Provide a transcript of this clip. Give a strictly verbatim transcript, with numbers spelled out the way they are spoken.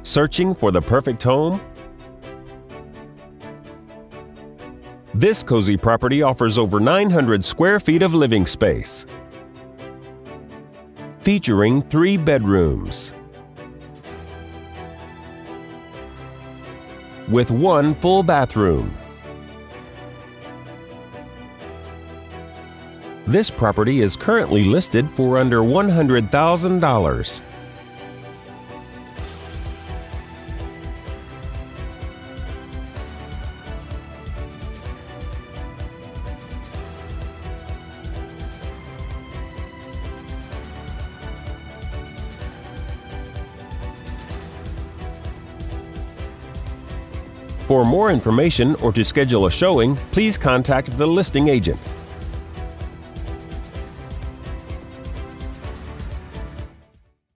Searching for the perfect home? This cozy property offers over nine hundred square feet of living space, featuring three bedrooms with one full bathroom. This property is currently listed for under one hundred thousand dollars. For more information or to schedule a showing, please contact the listing agent.